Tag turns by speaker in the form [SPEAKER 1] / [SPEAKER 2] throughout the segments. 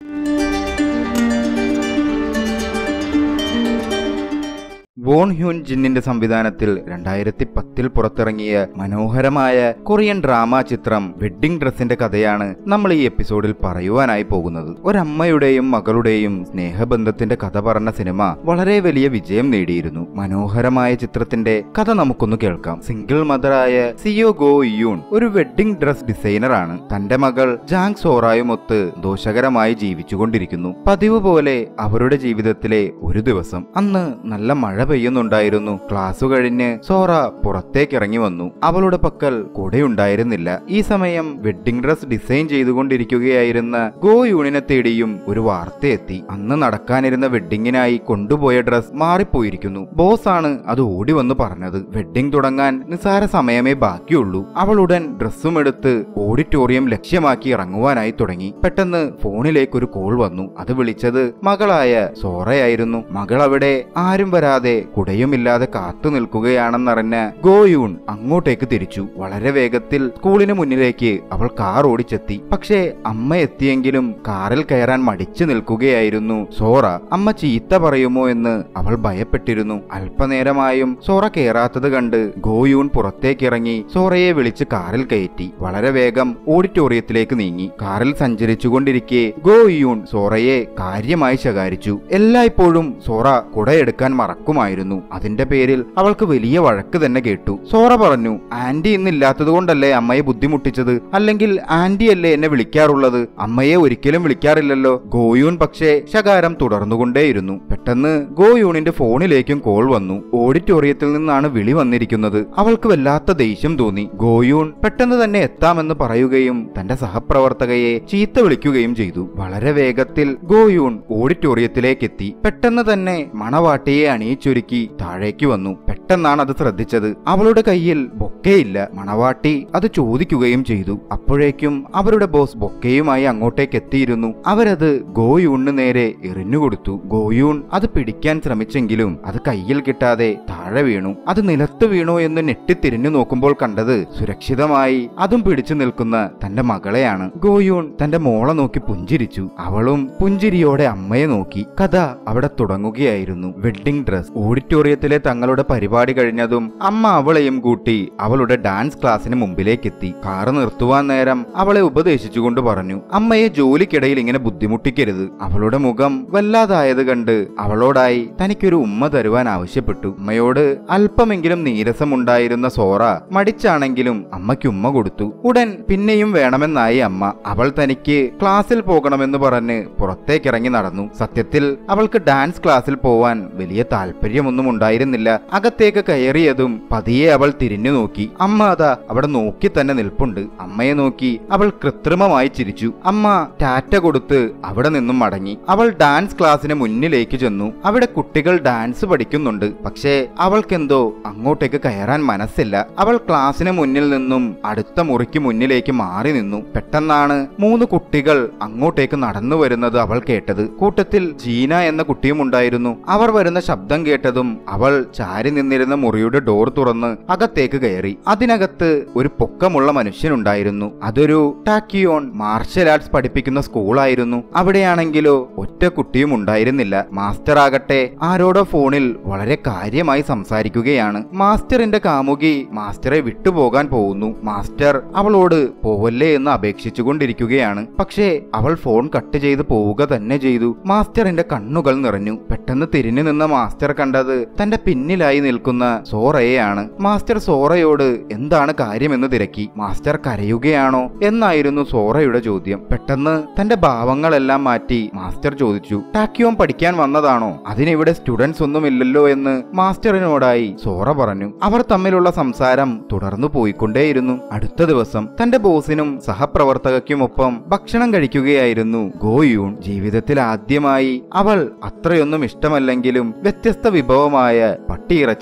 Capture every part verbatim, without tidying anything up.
[SPEAKER 1] Von ഹ്യൂൻ ജിന്നിന്റെ സംവിധാനത്തിൽ രണ്ടായിരത്തി പത്തിൽ പുറത്തിറങ്ങിയ മനോഹരമായ കൊറിയൻ ഡ്രാമ ചിത്രം വെഡ്ഡിംഗ് ഡ്രസ്സിന്റെ കഥയാണ് നമ്മൾ ഈ എപ്പിസോഡിൽ പറയുവാനായി പോകുന്നത്. ഒരമ്മയുടെയും മകളുടെയും സ്നേഹബന്ധത്തിന്റെ കഥ പറഞ്ഞ സിനിമ വളരെ വലിയ വിജയം നേടിയിരുന്നു. മനോഹരമായ ചിത്രത്തിന്റെ കഥ നമുക്കൊന്ന് കേൾക്കാം. സിംഗിൾ മദറായ സിയോ ഗോ യൂൺ ഒരു വെഡ്ഡിംഗ് ഡ്രസ് ഡിസൈനർ ആണ്. തന്റെ മകൾ ജാങ് സോറായുമൊത്ത് ദോഷകരമായി ജീവിച്ചുകൊണ്ടിരിക്കുന്നു. പതിവ് പോലെ അവരുടെ ജീവിതത്തിലെ ഒരു ദിവസം അന്ന് നല്ല മഴ പെയ്യുന്നുണ്ടായിരുന്നു. ക്ലാസ് കഴിഞ്ഞ് സോറ പുറത്തേക്ക് ഇറങ്ങി വന്നു. അവളുടെ പക്കൽ കുടയുണ്ടായിരുന്നില്ല. ഈ സമയം വെഡ്ഡിംഗ് ഡ്രസ് ഡിസൈൻ ചെയ്തുകൊണ്ടിരിക്കുകയായിരുന്ന ഗോ യൂണിനെ തേടിയും ഒരു വാർത്തയെത്തി. അന്ന് നടക്കാനിരുന്ന വെഡ്ഡിങ്ങിനായി കൊണ്ടുപോയ ഡ്രസ് മാറിപ്പോയിരിക്കുന്നു. ബോസ് ആണ് അത് ഓടി വന്ന് പറഞ്ഞത്. വെഡ്ഡിംഗ് തുടങ്ങാൻ നിസാര സമയമേ ബാക്കിയുള്ളൂ. അവളുടൻ ഡ്രസ്സും എടുത്ത് ഓഡിറ്റോറിയം ലക്ഷ്യമാക്കി ഇറങ്ങുവാനായി തുടങ്ങി. പെട്ടെന്ന് ഫോണിലേക്ക് ഒരു കോൾ വന്നു. അത് വിളിച്ചത് മകളായ സോറയായിരുന്നു. മകൾ അവിടെ ആരും വരാതെ കുടയുമില്ലാതെ കാത്തു നിൽക്കുകയാണെന്നറിഞ്ഞ ഗോയൂൺ അങ്ങോട്ടേക്ക് തിരിച്ചു. വളരെ വേഗത്തിൽ സ്കൂളിന് മുന്നിലേക്ക് അവൾ കാർ ഓടിച്ചെത്തി. പക്ഷേ അമ്മ എത്തിയെങ്കിലും കാറിൽ കയറാൻ മടിച്ചു നിൽക്കുകയായിരുന്നു സോറ. അമ്മ ചീത്ത പറയുമോ എന്ന് അവൾ ഭയപ്പെട്ടിരുന്നു. അല്പനേരമായും സോറ കയറാത്തത് കണ്ട് ഗോയൂൺ പുറത്തേക്കിറങ്ങി സോറയെ വിളിച്ച് കാറിൽ കയറ്റി. വളരെ വേഗം ഓഡിറ്റോറിയത്തിലേക്ക് നീങ്ങി. കാറിൽ സഞ്ചരിച്ചുകൊണ്ടിരിക്കെ ഗോയൂൺ സോറയെ കാര്യമായി ശകാരിച്ചു. എല്ലായ്പ്പോഴും സോറ കുടയെടുക്കാൻ മറക്കുമായിരുന്നു. അതിന്റെ പേരിൽ അവൾക്ക് വലിയ വഴക്ക് തന്നെ കേട്ടു. സോറ പറഞ്ഞു, ആന്റി ഇന്നില്ലാത്തത് കൊണ്ടല്ലേ അമ്മയെ ബുദ്ധിമുട്ടിച്ചത്, അല്ലെങ്കിൽ ആന്റി അല്ലേ എന്നെ വിളിക്കാറുള്ളത്, അമ്മയെ ഒരിക്കലും വിളിക്കാറില്ലല്ലോ. ഗോയൂൺ പക്ഷേ ശകാരം തുടർന്നുകൊണ്ടേയിരുന്നു. പെട്ടെന്ന് ഗോയൂണിന്റെ ഫോണിലേക്കും കോൾ വന്നു. ഓഡിറ്റോറിയത്തിൽ നിന്നാണ് വിളി വന്നിരിക്കുന്നത്. അവൾക്ക് വല്ലാത്ത ദേഷ്യം തോന്നി. ഗോയൂൺ പെട്ടെന്ന് തന്നെ എത്താമെന്ന് പറയുകയും തന്റെ സഹപ്രവർത്തകയെ ചീത്ത വിളിക്കുകയും ചെയ്തു. വളരെ വേഗത്തിൽ ഗോയൂൺ ഓഡിറ്റോറിയത്തിലേക്ക് എത്തി. പെട്ടെന്ന് തന്നെ മണവാട്ടിയെ അണിയിച്ചൊരുക്കി താഴേക്ക് വന്നു. പെട്ടെന്നാണ് അത് ശ്രദ്ധിച്ചത്. അവളുടെ കയ്യിൽ ബൊക്കെയില്ല. മണവാട്ടി അത് ചോദിക്കുകയും ചെയ്തു. അപ്പോഴേക്കും അവരുടെ ബോസ് ബൊക്കെയുമായി അങ്ങോട്ടേക്ക് എത്തിയിരുന്നു. അവരത് ഗോയൂണിന് നേരെ എറിഞ്ഞുകൊടുത്തു. ഗോയൂൺ അത് പിടിക്കാൻ ശ്രമിച്ചെങ്കിലും അത് കയ്യിൽ കിട്ടാതെ താഴെ വീണു. അത് നിലത്ത് വീണോ എന്ന് ഞെട്ടിത്തിരിഞ്ഞു നോക്കുമ്പോൾ കണ്ടത് സുരക്ഷിതമായി അതും പിടിച്ചു നിൽക്കുന്ന തന്റെ മകളെയാണ്. ഗോയൂൺ തന്റെ മോളെ നോക്കി പുഞ്ചിരിച്ചു. അവളും പുഞ്ചിരിയോടെ അമ്മയെ നോക്കി. കഥ അവിടെ തുടങ്ങുകയായിരുന്നു. Wedding dress. ഓഡിറ്റോറിയത്തിലെ തങ്ങളുടെ പരിപാടി കഴിഞ്ഞതും അമ്മ അവളെയും കൂട്ടി അവളുടെ ഡാൻസ് ക്ലാസ്സിന് മുമ്പിലേക്കെത്തി. കാറ് നിർത്തുവാൻ നേരം അവളെ ഉപദേശിച്ചുകൊണ്ട് പറഞ്ഞു, അമ്മയെ ജോലിക്കിടയിൽ ഇങ്ങനെ ബുദ്ധിമുട്ടിക്കരുത്. അവളുടെ മുഖം വല്ലാതായത് കണ്ട് അവളോടായി തനിക്കൊരു ഉമ്മ തരുവാൻ ആവശ്യപ്പെട്ടു. അമ്മയോട് അല്പമെങ്കിലും നീരസമുണ്ടായിരുന്ന സോറ മടിച്ചാണെങ്കിലും അമ്മയ്ക്ക് ഉമ്മ കൊടുത്തു. ഉടൻ പിന്നെയും വേണമെന്നായി അമ്മ. അവൾ തനിക്ക് ക്ലാസ്സിൽ പോകണമെന്ന് പറഞ്ഞ് പുറത്തേക്കിറങ്ങി നടന്നു. സത്യത്തിൽ അവൾക്ക് ഡാൻസ് ക്ലാസ്സിൽ പോവാൻ വലിയ താല്പര്യമൊന്നും ഉണ്ടായിരുന്നില്ല. അകത്തേക്ക് കയറിയതും പതിയെ അവൾ തിരിഞ്ഞു നോക്കി. അമ്മ അതാ അവിടെ നോക്കി തന്നെ നിൽപ്പുണ്ട്. അമ്മയെ നോക്കി അവൾ കൃത്രിമമായി ചിരിച്ചു. അമ്മ ടാറ്റ കൊടുത്ത് അവിടെ നിന്നും മടങ്ങി. അവൾ ഡാൻസ് ക്ലാസ്സിന് മുന്നിലേക്ക് ചെന്നു. അവിടെ കുട്ടികൾ ഡാൻസ് പഠിക്കുന്നുണ്ട്. പക്ഷേ അവൾക്കെന്തോ അങ്ങോട്ടേക്ക് കയറാൻ മനസ്സില്ല. അവൾ ക്ലാസ്സിന് മുന്നിൽ നിന്നും അടുത്ത മുറിക്ക് മുന്നിലേക്ക് മാറി നിന്നു. പെട്ടെന്നാണ് മൂന്ന് കുട്ടികൾ അങ്ങോട്ടേക്ക് നടന്നു വരുന്നത് അവൾ കേട്ടത്. കൂട്ടത്തിൽ ജീന എന്ന കുട്ടിയും ഉണ്ടായിരുന്നു. അവർ വരുന്ന ശബ്ദം കേട്ടതും അവൾ ചാരി നിന്നിരുന്ന മുറിയുടെ ഡോർ തുറന്ന് അകത്തേക്ക് കയറി. അതിനകത്ത് ഒരു പൊക്കമുള്ള മനുഷ്യനുണ്ടായിരുന്നു. അതൊരു ടാക്കിയോൺ മാർഷൽ ആർട്സ് പഠിപ്പിക്കുന്ന സ്കൂളായിരുന്നു. അവിടെയാണെങ്കിലോ ഒറ്റ കുട്ടിയും ഉണ്ടായിരുന്നില്ല. മാസ്റ്റർ ആകട്ടെ ആരോടോ ഫോണിൽ വളരെ കാര്യമായി സംസാരിക്കുകയാണ്. മാസ്റ്ററിന്റെ കാമുകി മാസ്റ്ററെ വിട്ടുപോകാൻ പോകുന്നു. മാസ്റ്റർ അവളോട് പോവല്ലേ എന്ന് അപേക്ഷിച്ചുകൊണ്ടിരിക്കുകയാണ്. പക്ഷേ അവൾ ഫോൺ കട്ട് ചെയ്ത് പോവുക തന്നെ ചെയ്തു. മാസ്റ്ററിന്റെ കണ്ണുകൾ നിറഞ്ഞു. പെട്ടെന്ന് തിരിഞ്ഞു നിന്ന മാസ്റ്റർ കണ്ടത് തന്റെ പിന്നിലായി നിൽക്കുന്ന സോറയെയാണ്. മാസ്റ്റർ സോറയോട് എന്താണ് കാര്യമെന്ന് തിരക്കി. മാസ്റ്റർ കരയുകയാണോ എന്നായിരുന്നു സോറയുടെ ചോദ്യം. പെട്ടെന്ന് തന്റെ ഭാവങ്ങളെല്ലാം മാറ്റി മാസ്റ്റർ ചോദിച്ചു, ടാക്കിയോൺ പഠിക്കാൻ വന്നതാണോ? അതിനിവിടെ സ്റ്റുഡൻസ് ഒന്നുമില്ലല്ലോ എന്ന് മാസ്റ്ററിനോടായി സോറ പറഞ്ഞു. അവർ തമ്മിലുള്ള സംസാരം തുടർന്നു പോയിക്കൊണ്ടേയിരുന്നു. അടുത്ത ദിവസം തന്റെ ബോസിനും സഹപ്രവർത്തകയ്ക്കുമൊപ്പം ഭക്ഷണം കഴിക്കുകയായിരുന്നു ഗോയൂൺ. ജീവിതത്തിൽ ആദ്യമായി അവൾ അത്രയൊന്നും ഇഷ്ടമല്ലെങ്കിലും വ്യത്യസ്ത വിഭവമായ പട്ടിയിറച്ചി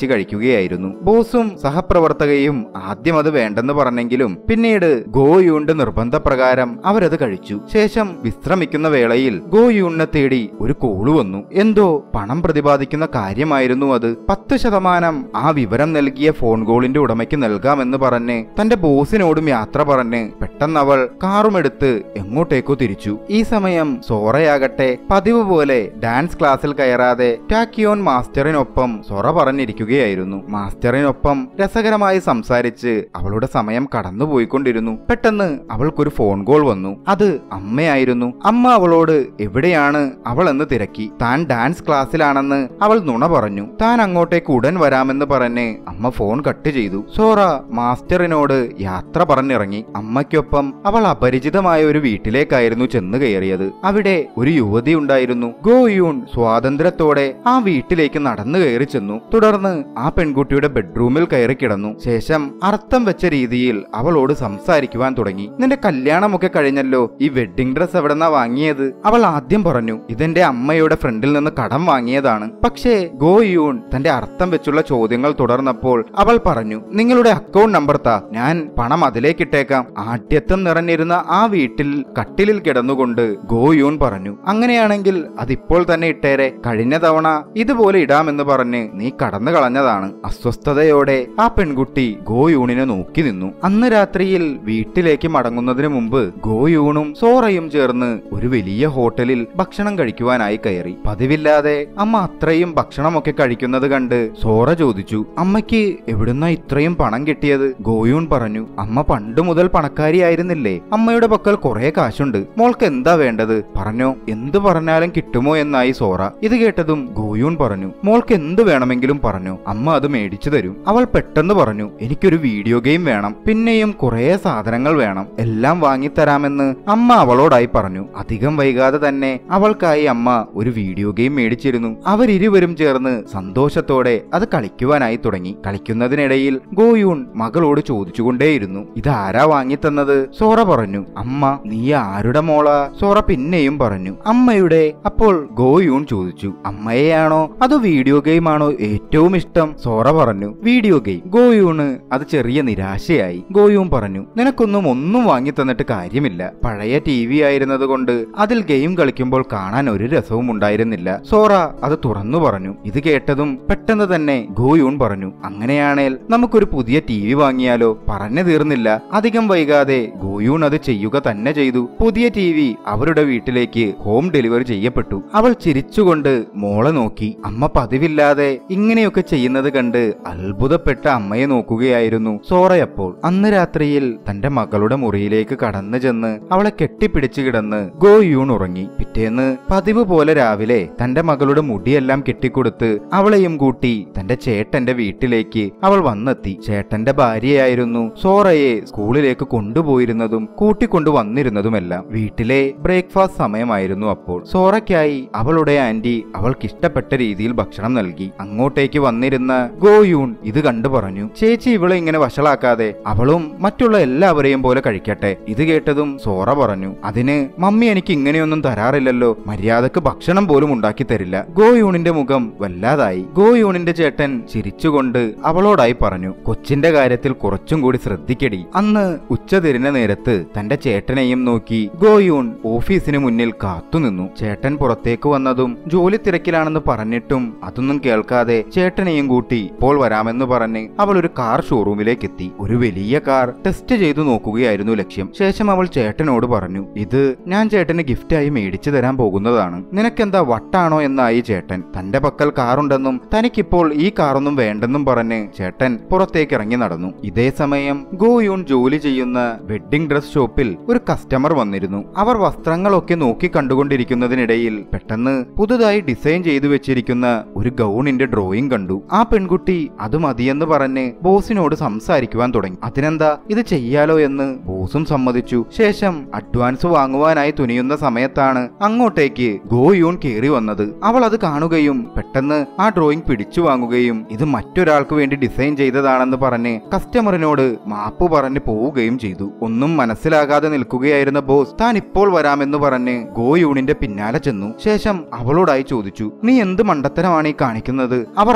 [SPEAKER 1] കഴിക്കുകയായിരുന്നു. ബോസും സഹപ്രവർത്തകയും ആദ്യം അത് വേണ്ടെന്ന് പറഞ്ഞെങ്കിലും പിന്നീട് ഗോയൂണിന്റെ നിർബന്ധപ്രകാരം അവരത് കഴിച്ചു. ശേഷം വിശ്രമിക്കുന്ന വേളയിൽ ഗോയൂണിനെ തേടി ഒരു കോള് വന്നു. എന്തോ പണം പ്രതിപാദിക്കുന്ന കാര്യമായിരുന്നു അത്. പത്ത് ശതമാനം ആ വിവരം നൽകിയ ഫോൺ കോളിന്റെ ഉടമയ്ക്ക് നൽകാമെന്ന് പറഞ്ഞ് തന്റെ ബോസിനോടും യാത്ര പറഞ്ഞ് പെട്ടെന്ന് അവൾ കാറുമെടുത്ത് എങ്ങോട്ടേക്കോ തിരിച്ചു. ഈ സമയം സോറയാകട്ടെ പതിവ് പോലെ ഡാൻസ് ക്ലാസ്സിൽ കയറാതെ ടാക്കിയോൺ മാസ്റ്ററിനൊപ്പം സൊറ പറഞ്ഞിരിക്കുകയായിരുന്നു. മാസ്റ്ററിനൊപ്പം രസകരമായി സംസാരിച്ച് അവളുടെ സമയം കടന്നുപോയിക്കൊണ്ടിരുന്നു. പെട്ടെന്ന് അവൾക്കൊരു ഫോൺ കോൾ വന്നു. അത് അമ്മയായിരുന്നു. അമ്മ അവളോട് എവിടെയാണ് അവൾ എന്ന് തിരക്കി. താൻ ഡാൻസ് ക്ലാസ്സിലാണെന്ന് അവൾ നുണ പറഞ്ഞു. താൻ അങ്ങോട്ടേക്ക് ഉടൻ വരാമെന്ന് പറഞ്ഞ് അമ്മ ഫോൺ കട്ട് ചെയ്തു. സോറ മാസ്റ്ററിനോട് യാത്ര പറഞ്ഞിറങ്ങി. അമ്മയ്ക്കൊപ്പം അവൾ അപരിചിതമായ ഒരു വീട്ടിലേക്കായിരുന്നു ചെന്ന് കയറിയത്. അവിടെ ഒരു യുവതി ഉണ്ടായിരുന്നു. ഗോയൂൺ സ്വാതന്ത്ര്യത്തോടെ ആ വീട്ടിലേക്ക് നടന്നു കയറി ചെന്നു. തുടർന്ന് ആ പെൺകുട്ടിയുടെ ബെഡ്റൂമിൽ കയറി കിടന്നു. ശേഷം അർത്ഥം വെച്ച രീതിയിൽ അവളോട് സംസാരിക്കുവാൻ തുടങ്ങി. നിന്റെ കല്യാണമൊക്കെ കഴിഞ്ഞല്ലോ, ഈ വെഡ്ഡിംഗ് ഡ്രസ് എവിടെന്നാ വാങ്ങിയത്? അവൾ ആദ്യം പറഞ്ഞു, ഇതെന്റെ അമ്മയുടെ ഫ്രണ്ടിൽ നിന്ന് കടം വാങ്ങിയതാണ്. പക്ഷേ ഗോയൂൺ തന്റെ അർത്ഥം വെച്ചുള്ള ചോദ്യങ്ങൾ തുടർന്നപ്പോൾ അവൾ പറഞ്ഞു, നിങ്ങളുടെ അക്കൗണ്ട് നമ്പർ താ, ഞാൻ പണം അതിലേക്കിട്ടേക്കാം. ആഢ്യത്വം നിറഞ്ഞിരുന്ന ആ വീട്ടിൽ കട്ടിലിൽ കിടന്നുകൊണ്ട് ഗോയൂൺ പറഞ്ഞു, അങ്ങനെയാണെങ്കിൽ അതിപ്പോൾ തന്നെ ഇട്ടേരെ. കഴിഞ്ഞ തവണ ഇതുപോലെ ഇടാമെന്ന് പറഞ്ഞ് നീ കടന്നു കളഞ്ഞതാണ്. അസ്വസ്ഥതയോടെ ആ പെൺകുട്ടി ഗോയൂണിനെ നോക്കി നിന്നു. അന്ന് രാത്രിയിൽ വീട്ടിലേക്ക് മടങ്ങുന്നതിന് മുമ്പ് ഗോയൂണും സോറയും ചേർന്ന് ഒരു വലിയ ഹോട്ടലിൽ ഭക്ഷണം കഴിക്കുവാനായി കയറി. പതിവില്ലാതെ അമ്മ അത്രയും ഭക്ഷണമൊക്കെ കഴിക്കുന്നത് കണ്ട് സോറ ചോദിച്ചു, അമ്മയ്ക്ക് എവിടുന്നാ ഇത്രയും പണം കിട്ടിയത്? ഗോയൂൺ പറഞ്ഞു, അമ്മ പണ്ട് മുതൽ പണക്കാരിയായിരുന്നില്ലേ, അമ്മയുടെ പക്കൽ കുറെ കാശുണ്ട്, മോൾക്ക് എന്താ വേണ്ടത് പറഞ്ഞോ. എന്ത് പറഞ്ഞാലും കിട്ടുമോ എന്നായി സോറ. ഇത് കേട്ടതും ഗോയൂൺ പറഞ്ഞു, മോൾക്ക് എന്ത് വേണമെങ്കിലും പറഞ്ഞോ, അമ്മ അത് മേടിച്ചു തരും. അവൾ പെട്ടെന്ന് പറഞ്ഞു, എനിക്കൊരു വീഡിയോ ഗെയിം വേണം, പിന്നെയും കുറെ സാധനങ്ങൾ വേണം, എല്ലാം വാങ്ങിത്തരാമെന്ന് അമ്മ അവളോടായി പറഞ്ഞു. അധികം വൈകാതെ തന്നെ അവൾക്കായി അമ്മ ഒരു വീഡിയോ ഗെയിം മേടിച്ചിരുന്നു. അവരിരുവരും ചേർന്ന് സന്തോഷത്തോടെ അത് കളിക്കുവാനായി തുടങ്ങി. കളിക്കുന്നതിനിടയിൽ ഗോയൂൺ മകളോട് ചോദിച്ചുകൊണ്ടേയിരുന്നു, ഇതാരാ വാങ്ങിത്തന്നത്? സോറ പറഞ്ഞു, അമ്മ. നീ ആരുടെ മോളാ? സോറ പിന്നെയും പറഞ്ഞു, അമ്മയുടെ. അപ്പോൾ ഗോയൂൺ ചോദിച്ചു, അമ്മയെയാണോ അതോ വീഡിയോ ഗെയിം ആണോ ഏറ്റവും ഇഷ്ടം? സോറ പറഞ്ഞു, വീഡിയോ ഗെയിം. ഗോയൂണ് അത് ചെറിയ നിരാശയായി. ഗോയൂൺ പറഞ്ഞു, നിനക്കൊന്നും ഒന്നും വാങ്ങി തന്നിട്ട് കാര്യമില്ല. പഴയ ടി വി ആയിരുന്നത് കൊണ്ട് അതിൽ ഗെയിം കളിക്കുമ്പോൾ കാണാൻ ഒരു രസവും ഉണ്ടായിരുന്നില്ല. സോറ അത് തുറന്നു പറഞ്ഞു. ഇത് കേട്ടതും പെട്ടെന്ന് തന്നെ ഗോയൂൺ പറഞ്ഞു, അങ്ങനെയാണേൽ നമുക്കൊരു പുതിയ ടി വി വാങ്ങിയാലോ? പറഞ്ഞു തീർന്നില്ല. അധികം വൈകാതെ ഗോയൂൺ അത് ചെയ്യുക തന്നെ ചെയ്തു. പുതിയ ടി വി അവരുടെ വീട്ടിലേക്ക് ഹോം ഡെലിവറി ചെയ്യപ്പെട്ടു. അവൾ ചിരിച്ചുകൊണ്ട് മോളെ നോക്കി. അമ്മ പതിവില്ലാതെ ഇങ്ങനെയൊക്കെ ചെയ്യുന്നത് കണ്ട് അത്ഭുതപ്പെട്ട അമ്മയെ നോക്കുകയായിരുന്നു സോറയപ്പോൾ. അന്ന് രാത്രിയിൽ തന്റെ മകളുടെ മുറിയിലേക്ക് കടന്നു ചെന്ന് അവളെ കെട്ടിപ്പിടിച്ചു കിടന്ന് ഗോയൂൺ ഉറങ്ങി. പിറ്റേന്ന് പതിവ് പോലെ രാവിലെ തന്റെ മകളുടെ മുടിയെല്ലാം കെട്ടിക്കൊടുത്ത് അവളെയും കൂട്ടി തന്റെ ചേട്ടന്റെ വീട്ടിലേക്ക് അവൾ വന്നെത്തി. ചേട്ടന്റെ ഭാര്യയായിരുന്നു സോറയെ സ്കൂളിലേക്ക് കൊണ്ടുപോയിരുന്നതും കൂട്ടിക്കൊണ്ടു വന്നിരുന്നതുമെല്ലാം. വീട്ടിലെ ബ്രേക്ക്ഫാസ്റ്റ് സമയമായിരുന്നു അപ്പോൾ. സോറയ്ക്കായി അവളുടെ ആന്റി അവൾക്ക് ഇഷ്ടപ്പെട്ട രീതിയിൽ ഭക്ഷണം നൽകി. അങ്ങോട്ടേക്ക് വന്നിരുന്ന ഗോയൂൺ ഇത് കണ്ടു പറഞ്ഞു, ചേച്ചി ഇവളെ ഇങ്ങനെ വഷളാക്കാതെ അവളും മറ്റുള്ള എല്ലാവരെയും പോലെ കഴിക്കട്ടെ. ഇത് കേട്ടതും സോറ പറഞ്ഞു, അതിന് മമ്മി എനിക്ക് ഇങ്ങനെയൊന്നും തരാറില്ലല്ലോ, മര്യാദക്ക് ഭക്ഷണം പോലും ഉണ്ടാക്കി തരില്ല. ഗോയൂണിന്റെ മുഖം വല്ലാതായി. ഗോയൂണിന്റെ ചേട്ടൻ ചിരിച്ചുകൊണ്ട് അവളോടായി പറഞ്ഞു, കൊച്ചിന്റെ കാര്യത്തിൽ കുറച്ചും കൂടി ശ്രദ്ധിക്കടി. അന്ന് ഉച്ചതിരിഞ്ഞ നേരത്ത് തന്റെ ചേട്ടനെയും നോക്കി ഗോയൂൺ ഓഫീസിന് മുന്നിൽ കാത്തുനിന്നു. ചേട്ടൻ പുറത്തേക്ക് വന്നതും ജോലി തിരക്കിലാണെന്ന് പറഞ്ഞിട്ടും അതൊന്നും കേൾക്കാതെ ചേട്ടനെയും കൂട്ടി ഇപ്പോൾ വരാമെന്ന് പറഞ്ഞ് അവൾ ഒരു കാർ ഷോറൂമിലേക്ക് എത്തി. ഒരു വലിയ കാർ ടെസ്റ്റ് ചെയ്തു നോക്കുകയായിരുന്നു ലക്ഷ്യം. ശേഷം അവൾ ചേട്ടനോട് പറഞ്ഞു, ഇത് ഞാൻ ചേട്ടന് ഗിഫ്റ്റായി മേടിച്ചു തരാൻ പോകുന്നതാണ്, നിനക്കെന്താ വട്ടാണോ എന്നായി ചേട്ടൻ. തന്റെ പക്കൽ കാറുണ്ടെന്നും തനിക്കിപ്പോൾ ഈ കാറൊന്നും വേണ്ടെന്നും പറഞ്ഞ് ചേട്ടൻ പുറത്തേക്ക് ഇറങ്ങി നടന്നു. ഇതേ സമയം ഗോയൂൺ ജോലി ചെയ്യുന്ന വെഡ്ഡിംഗ് ഡ്രസ് ഷോപ്പിൽ ഒരു കസ്റ്റമർ വന്നിരുന്നു. അവർ വസ്ത്രങ്ങളൊക്കെ നോക്കി കണ്ടുകൊണ്ടിരിക്കുന്നതിനിടയിൽ പെട്ടെന്ന് പുതുതായി ഡിസൈൻ ചെയ്തു വെച്ചിരിക്കുന്ന ഒരു ഗൗണിന്റെ ഡ്രോയിങ് കണ്ടു. ആ പെൺകുട്ടി അത് മതിയെന്ന് പറഞ്ഞ് ബോസിനോട് സംസാരിക്കുവാൻ തുടങ്ങി. അതിനെന്താ, ഇത് ചെയ്യാലോ എന്ന് ബോസും സമ്മതിച്ചു. ശേഷം അഡ്വാൻസ് വാങ്ങുവാനായി തുനിയുന്ന സമയത്താണ് അങ്ങോട്ടേക്ക് ഗോയൂൺ കയറി വന്നത്. അവൾ അത് കാണുകയും പെട്ടെന്ന് ആ ഡ്രോയിങ് പിടിച്ചു വാങ്ങുകയും ഇത് മറ്റൊരാൾക്ക് വേണ്ടി ഡിസൈൻ ചെയ്തതാണെന്ന് പറഞ്ഞ് കസ്റ്റമറിനോട് മാപ്പ് പറഞ്ഞ് പോവുകയും ചെയ്തു. ഒന്നും മനസ്സിലാകാതെ നിൽക്കുകയായിരുന്ന ബോസ് താൻ ഇപ്പോൾ വരാമെന്ന് പറഞ്ഞ് ഗോയൂണിന്റെ പിന്നാലെ ചെന്നു. ശേഷം അവളോടായി ചോദിച്ചു, നീ എന്ത് മണ്ടത്തരമാണ് ഈ കാണിക്കുന്നത്? അവർ അഡ്വാൻസ്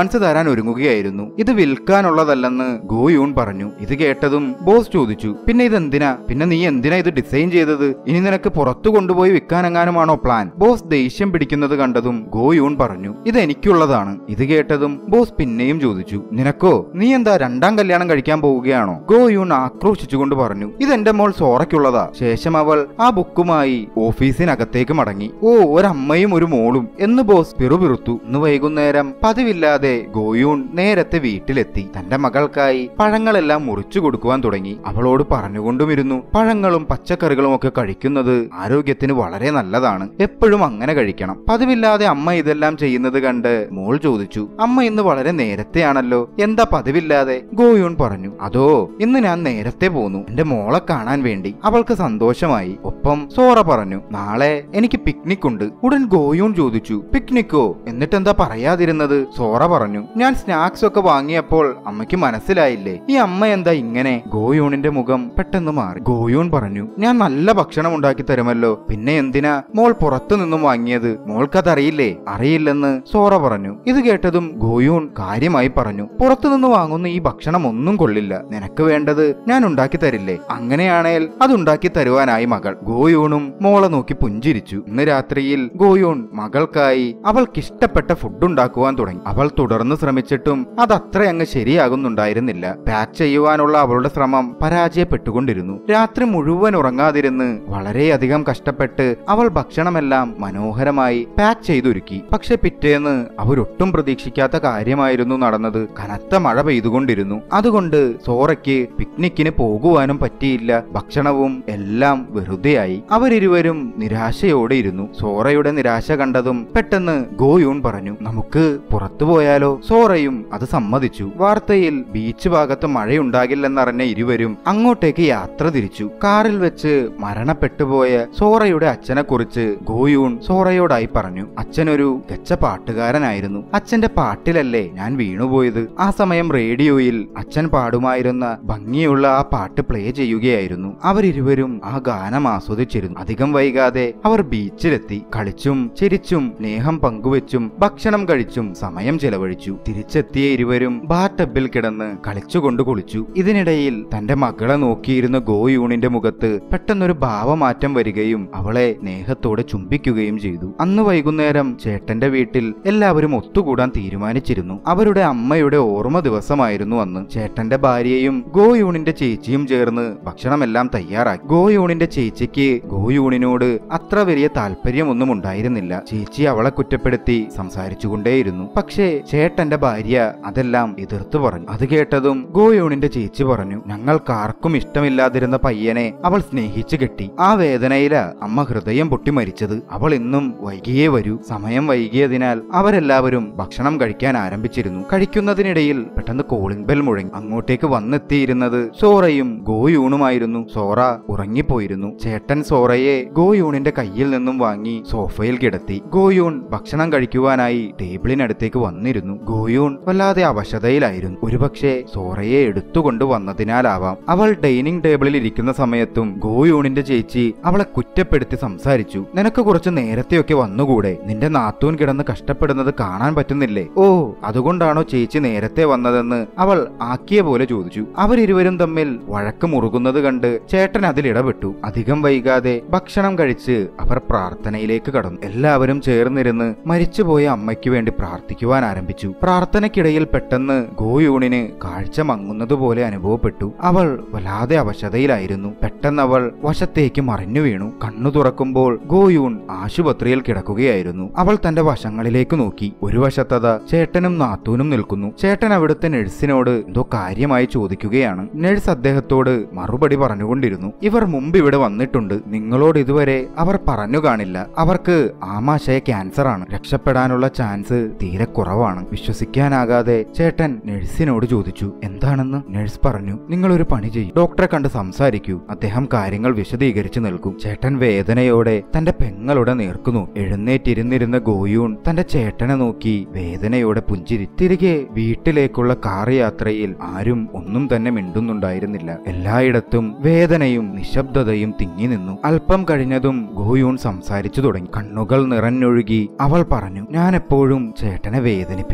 [SPEAKER 1] ചാൻസ് തരാൻ ഒരുങ്ങുകയായിരുന്നു. ഇത് വിൽക്കാനുള്ളതല്ലെന്ന് ഗോയൂൺ പറഞ്ഞു. ഇത് കേട്ടതും ബോസ് ചോദിച്ചു, പിന്നെ ഇതെന്തിനാ പിന്നെ നീ എന്തിനാ ഇത് ഡിസൈൻ ചെയ്തത്? ഇനി നിനക്ക് പുറത്തു കൊണ്ടുപോയി വിൽക്കാനെങ്ങാനുമാണോ പ്ലാൻ? ബോസ് ദേഷ്യം പിടിക്കുന്നത് കണ്ടതും ഗോയൂൺ പറഞ്ഞു, ഇത് എനിക്കുള്ളതാണ്. ഇത് കേട്ടതും ബോസ് പിന്നെയും ചോദിച്ചു, നിനക്കോ? നീ എന്താ രണ്ടാം കല്യാണം കഴിക്കാൻ പോവുകയാണോ? ഗോയൂൺ ആക്രോശിച്ചുകൊണ്ട് പറഞ്ഞു, ഇതെന്റെ മോൾ സോറയ്ക്കുള്ളതാ. ശേഷം അവൾ ആ ബുക്കുമായി ഓഫീസിനകത്തേക്ക് മടങ്ങി. ഓ, ഒരമ്മയും ഒരു മോളും എന്ന് ബോസ് പിറുപിറുത്തു. ഇന്ന് വൈകുന്നേരം പതിവില്ലാതെ ഗോയൂൺ നേരത്തെ വീട്ടിലെത്തി. തന്റെ മകൾക്കായി പഴങ്ങളെല്ലാം മുറിച്ചു കൊടുക്കുവാൻ തുടങ്ങി. അവളോട് പറഞ്ഞുകൊണ്ടുമിരുന്നു, പഴങ്ങളും പച്ചക്കറികളും ഒക്കെ കഴിക്കുന്നത് ആരോഗ്യത്തിന് വളരെ നല്ലതാണ്, എപ്പോഴും അങ്ങനെ കഴിക്കണം. പതിവില്ലാതെ അമ്മ ഇതെല്ലാം ചെയ്യുന്നത് കണ്ട് മോൾ ചോദിച്ചു, അമ്മ ഇന്ന് വളരെ നേരത്തെയാണല്ലോ, എന്താ പതിവില്ലാതെ? ഗോയൂൺ പറഞ്ഞു, അതോ ഇന്ന് ഞാൻ നേരത്തെ പോന്നു, എന്റെ മോളെ കാണാൻ വേണ്ടി. അവൾക്ക് സന്തോഷമായി. ഒപ്പം സോറ പറഞ്ഞു, നാളെ എനിക്ക് പിക്നിക് ഉണ്ട്. ഉടൻ ഗോയൂൺ ചോദിച്ചു, പിക്നിക്കോ? എന്നിട്ടെന്താ പറയാതിരുന്നത്? സോറ പറഞ്ഞു, ഞാൻ സ്നാക്സ് ഒക്കെ വാങ്ങിയപ്പോൾ അമ്മയ്ക്ക് മനസ്സിലായില്ലേ, ഈ അമ്മ എന്താ ഇങ്ങനെ? ഗോയൂണിന്റെ മുഖം പെട്ടെന്ന് മാറി. ഗോയൂൺ പറഞ്ഞു, ഞാൻ നല്ല ഭക്ഷണം ഉണ്ടാക്കി തരുമല്ലോ, പിന്നെ എന്തിനാ മോൾ പുറത്തു നിന്നും വാങ്ങിയത്? മോൾക്കതറിയില്ലേ? അറിയില്ലെന്ന് സോറ പറഞ്ഞു. ഇത് കേട്ടതും ഗോയൂൺ കാര്യമായി പറഞ്ഞു, പുറത്തുനിന്ന് വാങ്ങുന്ന ഈ ഭക്ഷണം ഒന്നും കൊള്ളില്ല, നിനക്ക് വേണ്ടത് ഞാൻ ഉണ്ടാക്കി തരില്ലേ? അങ്ങനെയാണേൽ അതുണ്ടാക്കി തരുവാനായി മകൾ. ഗോയൂണും മോളെ നോക്കി പുഞ്ചിരിച്ചു. ഇന്ന് രാത്രിയിൽ ഗോയൂൺ മകൾക്കായി അവൾക്കിഷ്ടപ്പെട്ട ഫുഡ് ഉണ്ടാക്കുവാൻ തുടങ്ങി. അവൾ തുടർന്ന് ശ്രമിച്ചിട്ടും അതത്ര അങ്ങ് ശരിയാകുന്നുണ്ടായിരുന്നില്ല. പാക്ക് ചെയ്യുവാനുള്ള അവളുടെ ശ്രമം പരാജയപ്പെട്ടുകൊണ്ടിരുന്നു. രാത്രി മുഴുവൻ ഉറങ്ങാതിരുന്ന് വളരെയധികം കഷ്ടപ്പെട്ട് അവൾ ഭക്ഷണമെല്ലാം മനോഹരമായി പാക്ക് ചെയ്തൊരുക്കി. പക്ഷെ പിറ്റേന്ന് അവരൊട്ടും പ്രതീക്ഷിക്കാത്ത കാര്യമായിരുന്നു നടന്നത്. കനത്ത മഴ പെയ്തുകൊണ്ടിരുന്നു. അതുകൊണ്ട് സോറയ്ക്ക് പിക്നിക്കിന് പോകുവാനും പറ്റിയില്ല. ഭക്ഷണവും എല്ലാം വെറുതെയായി. അവരിരുവരും നിരാശയോടെ ഇരുന്നു. സോറയുടെ നിരാശ കണ്ടതും പെട്ടെന്ന് ഗോയൂൺ പറഞ്ഞു, നമുക്ക് പുറത്തു പോയാലോ? സോറയും അത് സമ്മതിച്ചു. വാർത്തയിൽ ബീച്ച് ഭാഗത്ത് മഴയുണ്ടാകില്ലെന്നറിഞ്ഞ ഇരുവരും അങ്ങോട്ടേക്ക് യാത്ര തിരിച്ചു. കാറിൽ വെച്ച് മരണപ്പെട്ടുപോയ സോറയുടെ അച്ഛനെ കുറിച്ച് ഗോയൂൺ സോറയോടായി പറഞ്ഞു. അച്ഛനൊരു ഗച്ച പാട്ടുകാരനായിരുന്നു. അച്ഛന്റെ പാട്ടിലല്ലേ ഞാൻ വീണുപോയത്. ആ സമയം റേഡിയോയിൽ അച്ഛൻ പാടുമായിരുന്ന ഭംഗിയുള്ള ആ പാട്ട് പ്ലേ ചെയ്യുകയായിരുന്നു. അവരിരുവരും ആ ഗാനം ആസ്വദിച്ചിരുന്നു. അധികം വൈകാതെ അവർ ബീച്ചിലെത്തി. കളിച്ചും ചിരിച്ചും സ്നേഹം പങ്കുവെച്ചും ഭക്ഷണം കഴിച്ചും സമയം ചെലവഴിച്ചു. തിരിച്ചെത്തിയ ഇരുവരും ബാത്ത് കിടന്ന് കളിച്ചുകൊണ്ട് കുളിച്ചു. ഇതിനിടയിൽ തന്റെ മകളെ നോക്കിയിരുന്ന ഗോയൂണിന്റെ മുഖത്ത് പെട്ടെന്നൊരു ഭാവമാറ്റം വരികയും അവളെ സ്നേഹത്തോടെ ചുംബിക്കുകയും ചെയ്തു. അന്ന് വൈകുന്നേരം ചേട്ടന്റെ വീട്ടിൽ എല്ലാവരും ഒത്തുകൂടാൻ തീരുമാനിച്ചിരുന്നു. അവരുടെ അമ്മയുടെ ഓർമ്മ ദിവസമായിരുന്നു അന്ന്. ചേട്ടന്റെ ഭാര്യയും ഗോയൂണിന്റെ ചേച്ചിയും ചേർന്ന് ഭക്ഷണമെല്ലാം തയ്യാറാക്കി. ഗോയൂണിന്റെ ചേച്ചിക്ക് ഗോയൂണിനോട് അത്ര വലിയ താല്പര്യമൊന്നും ഉണ്ടായിരുന്നില്ല. ചേച്ചി അവളെ കുറ്റപ്പെടുത്തി സംസാരിച്ചുകൊണ്ടേയിരുന്നു. പക്ഷേ ചേട്ടന്റെ ഭാര്യ അതെല്ലാം എതിർത്തു പറഞ്ഞു. അത് കേട്ടതും ഗോയൂണിന്റെ ചേച്ചി പറഞ്ഞു, ഞങ്ങൾക്കാർക്കും ഇഷ്ടമില്ലാതിരുന്ന പയ്യനെ അവൾ സ്നേഹിച്ചു കെട്ടി. ആ വേദനയില അമ്മ ഹൃദയം പൊട്ടി മരിച്ചത്. അവൾ ഇന്നും വൈകിയേ വരൂ. സമയം വൈകിയതിനാൽ അവരെല്ലാവരും ഭക്ഷണം കഴിക്കാൻ ആരംഭിച്ചിരുന്നു. കഴിക്കുന്നതിനിടയിൽ പെട്ടെന്ന് കോളിംഗ് ബെൽ മുഴങ്ങി. അങ്ങോട്ടേക്ക് വന്നെത്തിയിരുന്നത് സോറയും ഗോയൂണുമായിരുന്നു. സോറ ഉറങ്ങിപ്പോയിരുന്നു. ചേട്ടൻ സോറയെ ഗോയൂണിന്റെ കയ്യിൽ നിന്നും വാങ്ങി സോഫയിൽ കിടത്തി. ഗോയൂൺ ഭക്ഷണം കഴിക്കുവാനായി ടേബിളിനടുത്തേക്ക് വന്നിരുന്നു. ഗോയൂൺ വല്ലാതെ അവശതയിലായിരുന്നു. ഒരുപക്ഷെ സോറയെ എടുത്തുകൊണ്ട് വന്നതിനാലാവാം. അവൾ ഡൈനിങ് ടേബിളിൽ ഇരിക്കുന്ന സമയത്തും ഗോയൂണിന്റെ ചേച്ചി അവളെ കുറ്റപ്പെടുത്തി സംസാരിച്ചു. നിനക്ക് കുറച്ച് നേരത്തെയൊക്കെ വന്നുകൂടെ? നിന്റെ നാത്തൂൻ കിടന്ന് കഷ്ടപ്പെടുന്നത് കാണാൻ പറ്റുന്നില്ലേ? ഓ, അതുകൊണ്ടാണോ ചേച്ചി നേരത്തെ വന്നതെന്ന് അവൾ ആക്കിയ പോലെ ചോദിച്ചു. അവരിരുവരും തമ്മിൽ വഴക്ക് മുറുകുന്നത് കണ്ട് ചേട്ടൻ അതിലിടപെട്ടു. അധികം വൈകാതെ ഭക്ഷണം കഴിച്ച് അവർ പ്രാർത്ഥനയിലേക്ക് കടന്നു. എല്ലാവരും ചേർന്നിരുന്ന് മരിച്ചുപോയ അമ്മയ്ക്ക് വേണ്ടി പ്രാർത്ഥിക്കുവാൻ ആരംഭിച്ചു. പ്രാർത്ഥനയ്ക്കിടയിൽ പെട്ടെന്ന് ഗോയൂണിന് കാഴ്ച മങ്ങുന്നതുപോലെ അനുഭവപ്പെട്ടു. അവൾ വല്ലാതെ അവശതയിലായിരുന്നു. പെട്ടെന്ന് അവൾ വശത്തേക്ക് മറിഞ്ഞു വീണു. കണ്ണു തുറക്കുമ്പോൾ ഗോയൂൺ ആശുപത്രിയിൽ കിടക്കുകയായിരുന്നു. അവൾ തന്റെ വശങ്ങളിലേക്ക് നോക്കി. ഒരു വശത്തത ചേട്ടനും നാത്തൂനും നിൽക്കുന്നു. ചേട്ടൻ അവിടുത്തെ നഴ്സിനോട് എന്തോ കാര്യമായി ചോദിക്കുകയാണ്. നഴ്സ് അദ്ദേഹത്തോട് മറുപടി പറഞ്ഞുകൊണ്ടിരുന്നു. ഇവർ മുമ്പ് ഇവിടെ വന്നിട്ടുണ്ട്. നിങ്ങളോട് ഇതുവരെ അവർ പറഞ്ഞു കാണില്ല. അവർക്ക് ആമാശയ ക്യാൻസർ ആണ്. രക്ഷപ്പെടാനുള്ള ചാൻസ് തീരെ കുറവാണ്. വിശ്വസിക്കാനാകാതെ ചേട്ടൻ നഴ്സിനോട് ചോദിച്ചു, എന്താണെന്ന്? നഴ്സ് പറഞ്ഞു, നിങ്ങളൊരു പണി ചെയ്യും, ഡോക്ടറെ കണ്ട് സംസാരിക്കൂ. അദ്ദേഹം കാര്യങ്ങൾ വിശദീകരിച്ചു നൽകും. ചേട്ടൻ വേദനയോടെ തന്റെ പെങ്ങളുടെ നേർക്കുന്നു. എഴുന്നേറ്റിരുന്നിരുന്ന ഗോയൂൺ തന്റെ ചേട്ടനെ നോക്കി വേദനയോടെ പുഞ്ചിരി. തിരികെ വീട്ടിലേക്കുള്ള കാർ യാത്രയിൽ ആരും ഒന്നും തന്നെ മിണ്ടുന്നുണ്ടായിരുന്നില്ല. എല്ലായിടത്തും വേദനയും നിശബ്ദതയും തിങ്ങി നിന്നു. അല്പം കഴിഞ്ഞതും ഗോയൂൺ സംസാരിച്ചു തുടങ്ങി. കണ്ണുകൾ നിറഞ്ഞൊഴുകി അവൾ പറഞ്ഞു, ഞാൻ എപ്പോഴും ചേട്ടനെ വേദനിപ്പിച്ചു.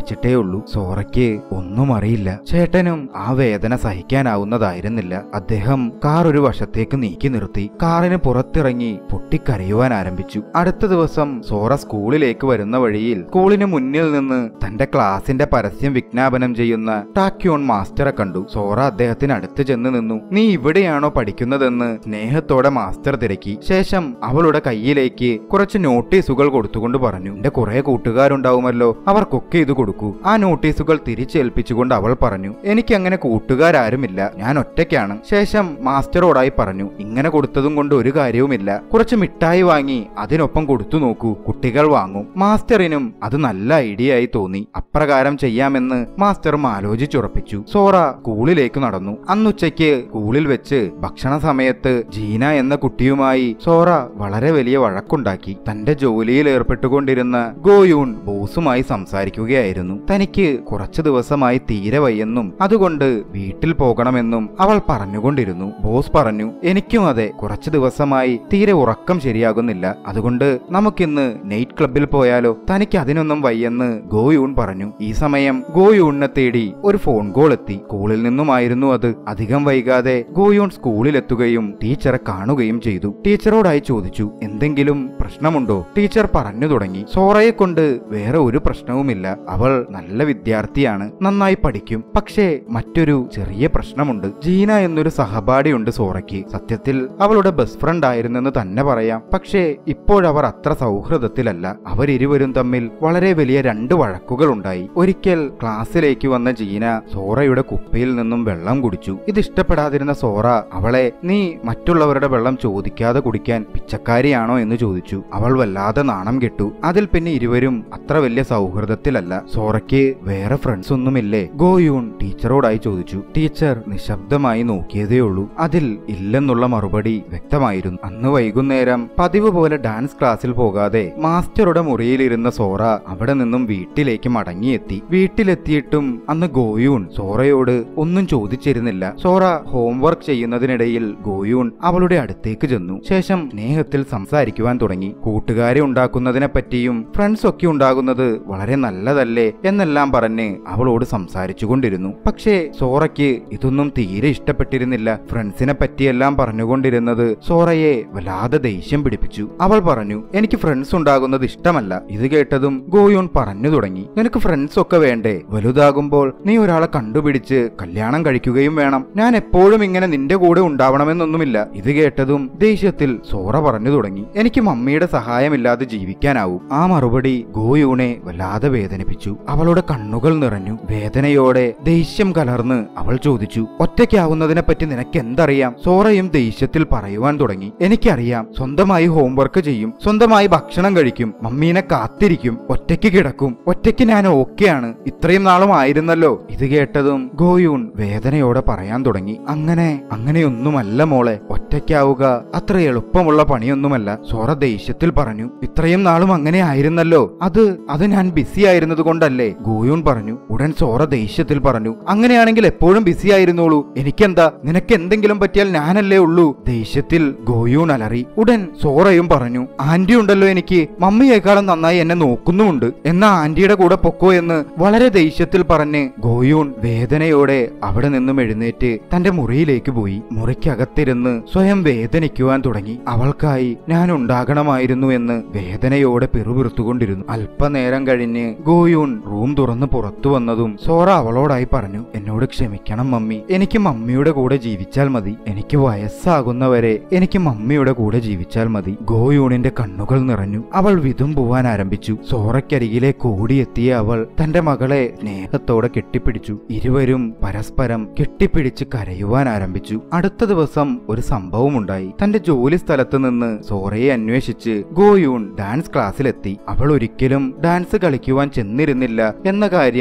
[SPEAKER 1] പഠിച്ചിട്ടേ ഉള്ളൂ. സോറയ്ക്ക് ഒന്നും അറിയില്ല. ചേട്ടനും ആ വേദന സഹിക്കാനാവുന്നതായിരുന്നില്ല. അദ്ദേഹം കാർ ഒരു വശത്തേക്ക് നീക്കി നിർത്തി കാറിന് പുറത്തിറങ്ങി പൊട്ടിക്കരയുവാൻ ആരംഭിച്ചു. അടുത്ത ദിവസം സോറ സ്കൂളിലേക്ക് വരുന്ന വഴിയിൽ സ്കൂളിന് മുന്നിൽ നിന്ന് തന്റെ ക്ലാസിന്റെ പരസ്യം വിജ്ഞാപനം ചെയ്യുന്ന ടാക്യോൺ മാസ്റ്ററെ കണ്ടു. സോറ അദ്ദേഹത്തിന് അടുത്ത് ചെന്ന് നിന്നു. നീ ഇവിടെയാണോ പഠിക്കുന്നതെന്ന് സ്നേഹത്തോടെ മാസ്റ്റർ തിരക്കി. ശേഷം അവളുടെ കയ്യിലേക്ക് കുറച്ച് നോട്ടീസുകൾ കൊടുത്തുകൊണ്ട് പറഞ്ഞു, എന്റെ കുറെ കൂട്ടുകാരുണ്ടാവുമല്ലോ, അവർക്കൊക്കെ ഇത് കൊടുക്കൂ. ആ നോട്ടീസുകൾ തിരിച്ചേൽപ്പിച്ചുകൊണ്ട് അവൾ പറഞ്ഞു, എനിക്കങ്ങനെ കൂട്ടുകാരാരുമില്ല, ഞാൻ ഒറ്റയ്ക്കാണ്. ശേഷം മാസ്റ്ററോടായി പറഞ്ഞു, ഇങ്ങനെ കൊടുത്തതും കൊണ്ട് ഒരു കാര്യവുമില്ല, കുറച്ച് മിഠായി വാങ്ങി അതിനൊപ്പം കൊടുത്തു നോക്കൂ, കുട്ടികൾ വാങ്ങും. മാസ്റ്ററിനും അത് നല്ല ഐഡിയ ആയി തോന്നി. അപ്രകാരം ചെയ്യാമെന്ന് മാസ്റ്ററും ആലോചിച്ചുറപ്പിച്ചു. സോറ സ്കൂളിലേക്ക് നടന്നു. അന്നുച്ചയ്ക്ക് സ്കൂളിൽ വെച്ച് ഭക്ഷണ സമയത്ത് ജീന എന്ന കുട്ടിയുമായി സോറ വളരെ വലിയ വഴക്കുണ്ടാക്കി. തന്റെ ജോലിയിൽ ഏർപ്പെട്ടുകൊണ്ടിരുന്ന ഗോയൂൺ ബോസുമായി സംസാരിക്കുകയായിരുന്നു. തനിക്ക് കുറച്ചു ദിവസമായി തീരെ വയ്യെന്നും അതുകൊണ്ട് വീട്ടിൽ പോകണമെന്നും അവൾ പറഞ്ഞുകൊണ്ടിരുന്നു. ബോസ് പറഞ്ഞു, എനിക്കും അതെ, കുറച്ചു ദിവസമായി തീരെ ഉറക്കം ശരിയാകുന്നില്ല, അതുകൊണ്ട് നമുക്കിന്ന് നൈറ്റ് ക്ലബിൽ പോയാലോ? തനിക്ക് അതിനൊന്നും വയ്യെന്ന് ഗോയൂൺ പറഞ്ഞു. ഈ സമയം ഗോയൂണിനെ തേടി ഒരു ഫോൺ കോൾ എത്തി. സ്കൂളിൽ നിന്നുമായിരുന്നു അത്. അധികം വൈകാതെ ഗോയൂൺ സ്കൂളിലെത്തുകയും ടീച്ചറെ കാണുകയും ചെയ്തു. ടീച്ചറോടായി ചോദിച്ചു, എന്തെങ്കിലും പ്രശ്നമുണ്ടോ? ടീച്ചർ പറഞ്ഞു തുടങ്ങി, സോറയെ കൊണ്ട് വേറെ ഒരു പ്രശ്നവുമില്ല, അവൾ നല്ല വിദ്യാർത്ഥിയാണ്, നന്നായി പഠിക്കും. പക്ഷേ മറ്റൊരു ചെറിയ പ്രശ്നമുണ്ട്. ജീന എന്നൊരു സഹപാഠിയുണ്ട് സോറയ്ക്ക്. സത്യത്തിൽ അവളുടെ ബെസ്റ്റ് ഫ്രണ്ട് ആയിരുന്നെന്ന് തന്നെ പറയാം. പക്ഷേ ഇപ്പോഴവർ അത്ര സൗഹൃദത്തിലല്ല. അവരിരുവരും തമ്മിൽ വളരെ വലിയ രണ്ട് വഴക്കുകൾ ഉണ്ടായി. ഒരിക്കൽ ക്ലാസ്സിലേക്ക് വന്ന ജീന സോറയുടെ കുപ്പിയിൽ നിന്നും വെള്ളം കുടിച്ചു. ഇത് ഇഷ്ടപ്പെടാതിരുന്ന സോറ അവളെ, നീ മറ്റുള്ളവരുടെ വെള്ളം ചോദിക്കാതെ കുടിക്കാൻ പിച്ചക്കാരിയാണോ എന്ന് ചോദിച്ചു. അവൾ വല്ലാതെ നാണം കെട്ടു. അതിൽ പിന്നെ ഇരുവരും അത്ര വലിയ സൗഹൃദത്തിലല്ല. സോറയ്ക്ക് വേറെ ഫ്രണ്ട്സ് ഒന്നുമില്ലേ? ഗോയൂൺ ടീച്ചറോടായി ചോദിച്ചു. ടീച്ചർ നിശബ്ദമായി നോക്കിയതേയുള്ളൂ. അതിൽ ഇല്ലെന്നുള്ള മറുപടി വ്യക്തമായിരുന്നു. അന്ന് വൈകുന്നേരം പതിവ് പോലെ ഡാൻസ് ക്ലാസ്സിൽ പോകാതെ മാസ്റ്ററുടെ മുറിയിലിരുന്ന സോറ അവിടെ നിന്നും വീട്ടിലേക്ക് മടങ്ങിയെത്തി. വീട്ടിലെത്തിയിട്ടും അന്ന് ഗോയൂൺ സോറയോട് ഒന്നും ചോദിച്ചിരുന്നില്ല. സോറ ഹോംവർക്ക് ചെയ്യുന്നതിനിടയിൽ ഗോയൂൺ അവളുടെ അടുത്തേക്ക് ചെന്നു. ശേഷം സ്നേഹത്തിൽ സംസാരിക്കുവാൻ തുടങ്ങി. കൂട്ടുകാരെ ഉണ്ടാക്കുന്നതിനെ പറ്റിയും ഫ്രണ്ട്സ് ഒക്കെ ഉണ്ടാകുന്നത് വളരെ നല്ലതല്ലേ എന്നെല്ലാം പറഞ്ഞ് അവളോട് സംസാരിച്ചു കൊണ്ടിരുന്നു. പക്ഷേ സോറയ്ക്ക് ഇതൊന്നും തീരെ ഇഷ്ടപ്പെട്ടിരുന്നില്ല. ഫ്രണ്ട്സിനെ പറ്റിയെല്ലാം പറഞ്ഞുകൊണ്ടിരുന്നത് സോറയെ വല്ലാതെ ദേഷ്യം പിടിപ്പിച്ചു. അവൾ പറഞ്ഞു, എനിക്ക് ഫ്രണ്ട്സ് ഉണ്ടാകുന്നത് ഇഷ്ടമല്ല. ഇത് കേട്ടതും ഗോയൂൺ പറഞ്ഞു തുടങ്ങി, നിനക്ക് ഫ്രണ്ട്സ് ഒക്കെ വേണ്ടേ? വലുതാകുമ്പോൾ നീ ഒരാളെ കണ്ടുപിടിച്ച് കല്യാണം കഴിക്കുകയും വേണം. ഞാൻ എപ്പോഴും ഇങ്ങനെ നിന്റെ കൂടെ ഉണ്ടാവണമെന്നൊന്നുമില്ല. ഇത് കേട്ടതും ദേഷ്യത്തിൽ സോറ പറഞ്ഞു തുടങ്ങി, എനിക്ക് മമ്മിയുടെ സഹായമില്ലാതെ ജീവിക്കാനാവും. ആ മറുപടി ഗോയൂണെ വല്ലാതെ വേദനിപ്പിച്ചു. അവളുടെ കണ്ണുകൾ നിറഞ്ഞു. വേദനയോടെ ദേഷ്യം കലർന്ന് അവൾ ചോദിച്ചു, ഒറ്റയ്ക്കാവുന്നതിനെ പറ്റി നിനക്ക് എന്തറിയാം? സോറയും ദേഷ്യത്തിൽ പറയുവാൻ തുടങ്ങി, എനിക്കറിയാം, സ്വന്തമായി ഹോംവർക്ക് ചെയ്യും, സ്വന്തമായി ഭക്ഷണം കഴിക്കും, മമ്മീനെ കാത്തിരിക്കും, ഒറ്റയ്ക്ക് കിടക്കും, ഒറ്റയ്ക്ക് ഞാൻ ഓക്കെയാണ്, ഇത്രയും നാളും ആയിരുന്നല്ലോ. ഇത് കേട്ടതും ഗോയൂൺ വേദനയോടെ പറയാൻ തുടങ്ങി, അങ്ങനെ അങ്ങനെയൊന്നുമല്ല മോളെ, ഒറ്റയ്ക്കാവുക അത്ര എളുപ്പമുള്ള പണിയൊന്നുമല്ല. സോറ ദേഷ്യത്തിൽ പറഞ്ഞു, ഇത്രയും നാളും അങ്ങനെ ആയിരുന്നല്ലോ, അത് അത് ഞാൻ ബിസി ആയിരുന്നത് കൊണ്ടല്ലേ? ഗോയൂൺ പറഞ്ഞു. ഉടൻ സോറ ദേഷ്യത്തിൽ പറഞ്ഞു, അങ്ങനെയാണെങ്കിൽ എപ്പോഴും ബിസി ആയിരുന്നോളൂ, എനിക്കെന്താ? നിനക്ക് എന്തെങ്കിലും പറ്റിയാൽ ഞാനല്ലേ ഉള്ളൂ. ദേഷ്യത്തിൽ ഗോയൂൺ അലറി. ഉടൻ സോറയും പറഞ്ഞു, ആന്റി ഉണ്ടല്ലോ എനിക്ക്, മമ്മിയേക്കാളും നന്നായി എന്നെ നോക്കുന്നുമുണ്ട്, എന്നാ ആന്റിയുടെ കൂടെ പൊക്കോ എന്ന് വളരെ ദേഷ്യത്തിൽ പറഞ്ഞ് ഗോയൂൺ വേദനയോടെ അവിടെ നിന്നും എഴുന്നേറ്റ് തന്റെ മുറിയിലേക്ക് പോയി. മുറിക്കകത്തിരുന്ന് സ്വയം വേദനിക്കുവാൻ തുടങ്ങി. അവൾക്കായി ഞാൻ ഉണ്ടാകണമായിരുന്നു എന്ന് വേദനയോടെ പിറുപിറുത്തുകൊണ്ടിരുന്നു. അല്പനേരം കഴിഞ്ഞ് ഗോയൂൺ റൂം തുറന്ന് പുറത്തു വന്നതും സോറ അവളോടായി പറഞ്ഞു, എന്നോട് ക്ഷമിക്കണം മമ്മി, എനിക്ക് മമ്മിയുടെ കൂടെ ജീവിച്ചാൽ മതി, എനിക്ക് വയസ്സാകുന്നവരെ എനിക്ക് മമ്മിയുടെ കൂടെ ജീവിച്ചാൽ മതി. ഗോയൂണിന്റെ കണ്ണുകൾ നിറഞ്ഞു. അവൾ വിതുമ്പുവാൻ ആരംഭിച്ചു. സോറയ്ക്കരികിലേക്ക് ഓടിയെത്തിയ അവൾ തന്റെ മകളെ സ്നേഹത്തോടെ കെട്ടിപ്പിടിച്ചു. ഇരുവരും പരസ്പരം കെട്ടിപ്പിടിച്ച് കരയുവാൻ ആരംഭിച്ചു. അടുത്ത ദിവസം ഒരു സംഭവമുണ്ടായി. തന്റെ ജോലി സ്ഥലത്ത് നിന്ന് സോറയെ അന്വേഷിച്ച് ഗോയൂൺ ഡാൻസ് ക്ലാസ്സിലെത്തി. അവൾ ഒരിക്കലും ഡാൻസ് കളിക്കുവാൻ ചെന്നിരുന്നില്ല എന്ന കാര്യം കുട്ടി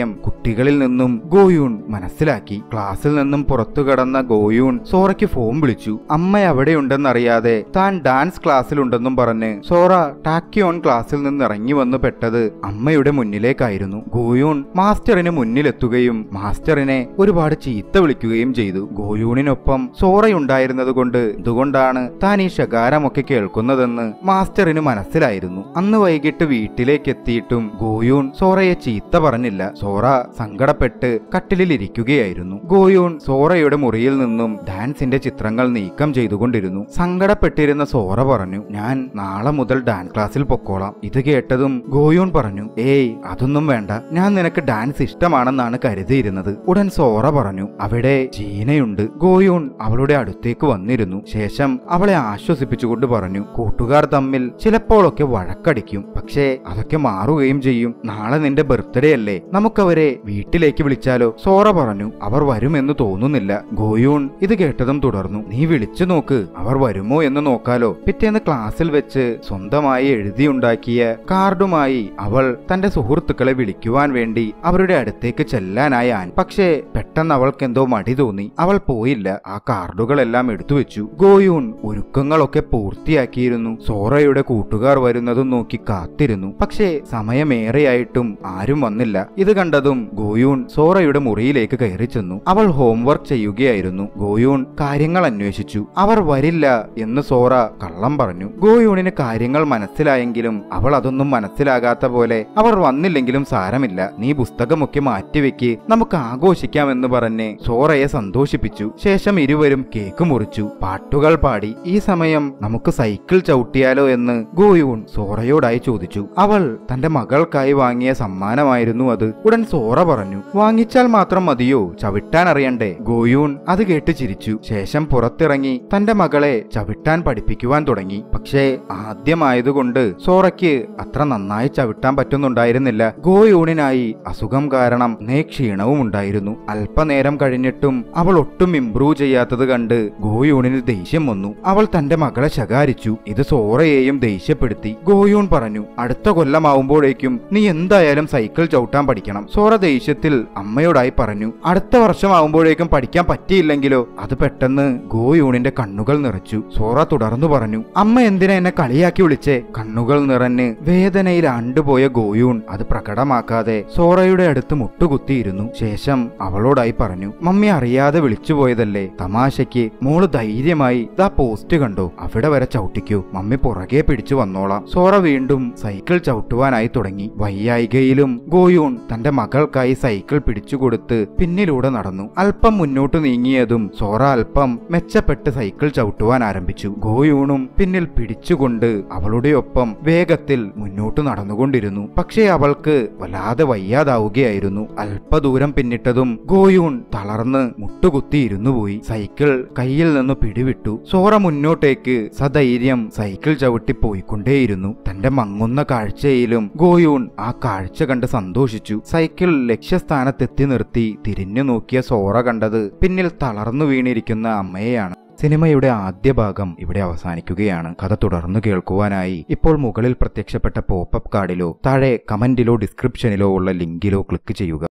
[SPEAKER 1] കുട്ടികളിൽ നിന്നും ഗോയൂൺ മനസ്സിലാക്കി. ക്ലാസ്സിൽ നിന്നും പുറത്തു കടന്ന ഗോയൂൺ സോറയ്ക്ക് ഫോൺ വിളിച്ചു. അമ്മ അവിടെയുണ്ടെന്നറിയാതെ താൻ ഡാൻസ് ക്ലാസ്സിലുണ്ടെന്നും പറഞ്ഞ് സോറ ടാക്യോൺ ക്ലാസ്സിൽ നിന്ന് ഇറങ്ങി വന്ന് പെട്ടത് അമ്മയുടെ മുന്നിലേക്കായിരുന്നു. ഗോയൂൺ മാസ്റ്ററിന് മുന്നിലെത്തുകയും മാസ്റ്ററിനെ ഒരുപാട് ചീത്ത വിളിക്കുകയും ചെയ്തു. ഗോയൂണിനൊപ്പം സോറയുണ്ടായിരുന്നത് കൊണ്ട് എന്തുകൊണ്ടാണ് താൻ ഈ ശകാരമൊക്കെ കേൾക്കുന്നതെന്ന് മാസ്റ്ററിന് മനസ്സിലായിരുന്നു. അന്ന് വൈകിട്ട് വീട്ടിലേക്ക് എത്തിയിട്ടും ഗോയൂൺ സോറയെ ചീത്ത പറഞ്ഞില്ല. സോറ സങ്കടപ്പെട്ട് കട്ടിലിൽ ഇരിക്കുകയായിരുന്നു. ഗോയൂൺ സോറയുടെ മുറിയിൽ നിന്നും ഡാൻസിന്റെ ചിത്രങ്ങൾ നീക്കം ചെയ്തുകൊണ്ടിരുന്നു. സങ്കടപ്പെട്ടിരുന്ന സോറ പറഞ്ഞു, ഞാൻ നാളെ മുതൽ ഡാൻസ് ക്ലാസ്സിൽ പൊക്കോളാം. ഇത് കേട്ടതും ഗോയൂൺ പറഞ്ഞു, ഏയ് അതൊന്നും വേണ്ട, ഞാൻ നിനക്ക് ഡാൻസ് ഇഷ്ടമാണെന്നാണ് കരുതിയിരുന്നത്. ഉടൻ സോറ പറഞ്ഞു, അവിടെ ജീനയുണ്ട്. ഗോയൂൺ അവളുടെ അടുത്തേക്ക് വന്നിരുന്നു. ശേഷം അവളെ ആശ്വസിപ്പിച്ചുകൊണ്ട് പറഞ്ഞു, കൂട്ടുകാർ തമ്മിൽ ചിലപ്പോഴൊക്കെ വഴക്കടിക്കും, പക്ഷേ അതൊക്കെ മാറുകയും ചെയ്യും. നാളെ നിന്റെ ബർത്ത്ഡേ അല്ലേ, നമുക്കവരെ വീട്ടിലേക്ക് വിളിച്ചാലോ? സോറ പറഞ്ഞു, അവർ വരുമെന്ന് തോന്നുന്നില്ല. ഗോയൂൺ ഇത് കേട്ടതും തുടർന്നു, നീ വിളിച്ചു നോക്ക്, അവർ വരുമോ എന്ന് നോക്കാലോ. പിറ്റേന്ന് ക്ലാസ്സിൽ വെച്ച് സ്വന്തമായി എഴുതിയുണ്ടാക്കിയ കാർഡുമായി അവൾ തന്റെ സുഹൃത്തുക്കളെ വിളിക്കുവാൻ വേണ്ടി അവരുടെ അടുത്തേക്ക് ചെല്ലാനായി ആൻ. പക്ഷേ പെട്ടെന്ന് അവൾക്ക് എന്തോ മടി തോന്നി. അവൾ പോയില്ല. ആ കാർഡുകളെല്ലാം എടുത്തു വെച്ചു. ഗോയൂൺ ഒരുക്കങ്ങളൊക്കെ പൂർത്തിയാക്കിയിരുന്നു. സോറയുടെ കൂട്ടുകാർ വരുന്നതും നോക്കി കാത്തിരുന്നു. പക്ഷേ സമയമേറെയായിട്ടും ആരും വന്നില്ല. ഇത് കണ്ടതും ഗോയൂൺ സോറയുടെ മുറിയിലേക്ക് കയറി ചെന്നു. അവൾ ഹോംവർക്ക് ചെയ്യുകയായിരുന്നു. ഗോയൂൺ കാര്യങ്ങൾ അന്വേഷിച്ചു. അവർ വരില്ല എന്ന് സോറ കള്ളം പറഞ്ഞു. ഗോയൂണിന് കാര്യങ്ങൾ മനസ്സിലായെങ്കിലും അവൾ അതൊന്നും മനസ്സിലാകാത്ത പോലെ അവർ വന്നില്ലെങ്കിലും സാരമില്ല, നീ പുസ്തകമൊക്കെ മാറ്റിവെക്ക്, നമുക്ക് ആഘോഷിക്കാമെന്ന് പറഞ്ഞ് സോറയെ സന്തോഷിപ്പിച്ചു. ശേഷം ഇരുവരും കേക്ക് മുറിച്ചു, പാട്ടുകൾ പാടി. ഈ സമയം നമുക്ക് സൈക്കിൾ ചവിട്ടിയാലോ എന്ന് ഗോയൂൺ സോറയോടായി ചോദിച്ചു. അവൾ തന്റെ മകൾക്കായി വാങ്ങിയ സമ്മാനമായിരുന്നു അത്. ഉടൻ സോറ പറഞ്ഞു, വാങ്ങിച്ചാൽ മാത്രം മതിയോ, ചവിട്ടാൻ അറിയണ്ടേ? ഗോയൂൺ അത് കേട്ട് ചിരിച്ചു. ശേഷം പുറത്തിറങ്ങി തന്റെ മകളെ ചവിട്ടാൻ പഠിപ്പിക്കുവാൻ തുടങ്ങി. പക്ഷേ ആദ്യമായതുകൊണ്ട് സോറയ്ക്ക് അത്ര നന്നായി ചവിട്ടാൻ പറ്റുന്നുണ്ടായിരുന്നില്ല. ഗോയൂണിനായി അസുഖം കാരണം നേ ക്ഷീണവും ഉണ്ടായിരുന്നു. അല്പനേരം കഴിഞ്ഞിട്ടും അവൾ ഒട്ടും ഇംപ്രൂവ് ചെയ്യാത്തത് കണ്ട് ഗോയൂണിന് ദേഷ്യം വന്നു. അവൾ തന്റെ മകളെ ശകാരിച്ചു. ഇത് സോറയെയും ദേഷ്യപ്പെടുത്തി. ഗോയൂൺ പറഞ്ഞു, അടുത്ത കൊല്ലമാവുമ്പോഴേക്കും നീ എന്തായാലും സൈക്കിൾ ചവിട്ടാൻ പഠിക്കണം. സോറ ദേഷ്യത്തിൽ അമ്മയോടായി പറഞ്ഞു, അടുത്ത വർഷമാവുമ്പോഴേക്കും പഠിക്കാൻ പറ്റിയില്ലെങ്കിലോ? അത് പെട്ടെന്ന് ഗോയൂണിന്റെ കണ്ണുകൾ നിറച്ചു. സോറ തുടർന്നു പറഞ്ഞു, അമ്മ എന്തിനാ എന്നെ കളിയാക്കി വിളിച്ചേ? കണ്ണുകൾ നിറഞ്ഞ് വേദനയിൽ ആണ്ടുപോയ ഗോയൂൺ അത് പ്രകടമാക്കാതെ സോറയുടെ അടുത്ത് മുട്ടുകുത്തിയിരുന്നു. ശേഷം അവളോടായി പറഞ്ഞു, മമ്മി അറിയാതെ വിളിച്ചുപോയതല്ലേ, തമാശയ്ക്ക് മോള് ധൈര്യമായി ദാ പോസ്റ്റ് കണ്ടോ, അവിടെ വരെ ചവിട്ടിക്കോ, മമ്മി പുറകെ പിടിച്ചു വന്നോളാം. സോറ വീണ്ടും സൈക്കിൾ ചവിട്ടുവാനായി തുടങ്ങി. വയ്യായികയിലും ഗോയൂൺ തന്റെ മകൾക്കായി സൈക്കിൾ പിടിച്ചുകൊടുത്ത് പിന്നിലൂടെ നടന്നു. അല്പം മുന്നോട്ട് നീങ്ങിയതും സോറ അല്പം മെച്ചപ്പെട്ട് സൈക്കിൾ ചവിട്ടുവാൻ ആരംഭിച്ചു. ഗോയൂണും പിന്നിൽ പിടിച്ചുകൊണ്ട് അവളുടെ ഒപ്പം വേഗത്തിൽ മുന്നോട്ട് നടന്നുകൊണ്ടിരുന്നു. പക്ഷേ അവൾക്ക് വല്ലാതെ വയ്യാതാവുകയായിരുന്നു. അല്പദൂരം പിന്നിട്ടതും ഗോയൂൺ തളർന്ന് മുട്ടുകുത്തിയിരുന്നു പോയി. സൈക്കിൾ കയ്യിൽ നിന്ന് പിടിവിട്ടു. സോറ മുന്നോട്ടേക്ക് സധൈര്യം സൈക്കിൾ ചവിട്ടി പോയിക്കൊണ്ടേയിരുന്നു. തന്റെ മങ്ങുന്ന കാഴ്ചയിലും ഗോയൂൺ ആ കാഴ്ച കണ്ട് സന്തോഷിച്ചു. സൈക്കിൾ ലക്ഷ്യസ്ഥാനത്തെത്തി നിർത്തി തിരിഞ്ഞു നോക്കിയ സോറ കണ്ടത് പിന്നിൽ തളർന്നു വീണിരിക്കുന്ന അമ്മയെയാണ്. സിനിമയുടെ ആദ്യ ഭാഗം ഇവിടെ അവസാനിക്കുകയാണ്. കഥ തുടർന്നു കേൾക്കുവാനായി ഇപ്പോൾ മുകളിൽ പ്രത്യക്ഷപ്പെട്ട പോപ്പപ്പ് കാർഡിലോ താഴെ കമന്റിലോ ഡിസ്ക്രിപ്ഷനിലോ ഉള്ള ലിങ്കിലോ ക്ലിക്ക് ചെയ്യുക.